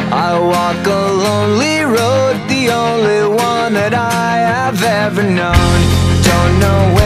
I walk a lonely road, the only one that I have ever known. Don't know